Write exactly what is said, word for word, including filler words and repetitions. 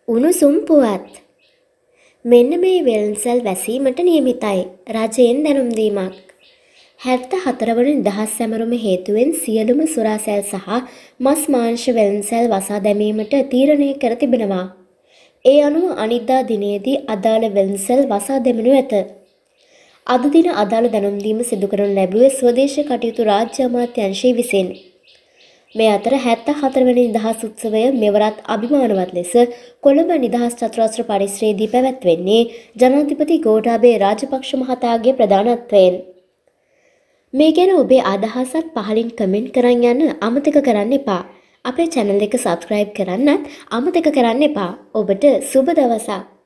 උණුසුම් පුවත්. මෙන්න මේ වෙළඳසැල් වැසීමට නියමිතයි. රජයෙන් දැනුම් දීමක්. හැත්තෑ හතර වන නිදහස් සැමරුම හේතුවෙන් සියලුම සුරාසැල් සහ මස් මාංශ වෙළඳසැල් වසා දැමීමට තීරණය කර තිබෙනවා. ඒ අනුව අනිද්දා දිනේදී අදාළ වෙළඳසැල් වසා දැමෙනු ඇත. අද දින අදාළ දැනුම් දීම සිදු කරනු ලැබුවේ ස්වදේශීය කටයුතු රාජ්‍ය අමාත්‍යාංශය විසින්. මේ අතර හැත්තෑ හතර වෙනි නිදහස් උත්සවය මෙවරත් අභිමානවත් ලෙස කොළඹ නිදහස් චතුරස්‍ර පරිසරයේදී පැවැත්වෙන්නේ ජනාධිපති ගෝඨාභය රාජපක්ෂ මහතාගේ ප්‍රධානත්වයෙන්. මේ ගැන ඔබේ අදහසත් පහලින් කමෙන්ට් කරන් යන්න අමතක කරන්න එපා. අපේ channel එක subscribe කරන්නත් අමතක කරන්න එපා. ඔබට සුබ දවසක්.